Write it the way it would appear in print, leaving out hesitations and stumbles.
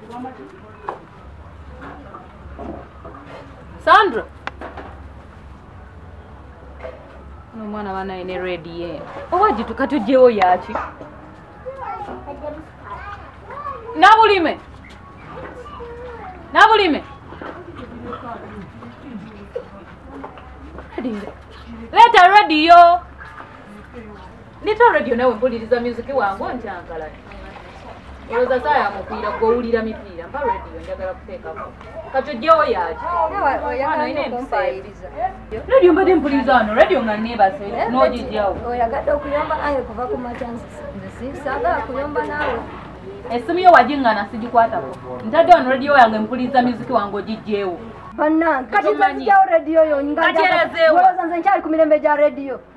Sandra. No mwana wana ine ready ye. Owaji tukatujeo yachi. Nabulime. Nabulime. Leta radio. Leta radio nawe mpuliriza music wangu nchankala. Oza saya mupira gowulira mipira mpa radio njagala kuteekako. Katujeo yachi. Oyagala ine mpayiriza. Radio mbade mpuliriza ano radio nga nebase nojijao. Oyagala okuyomba nawe kuva ku machansi. Nzisagala kuyomba nawe. Esimu yo wajingana sijikwatako. Ntadde ono radio yange mpuliriza music wangu ogijeewo. Banna kati nzijao radio yo ngaja. Kati erazeewo. Nze nkyali ku mirembe gya radio.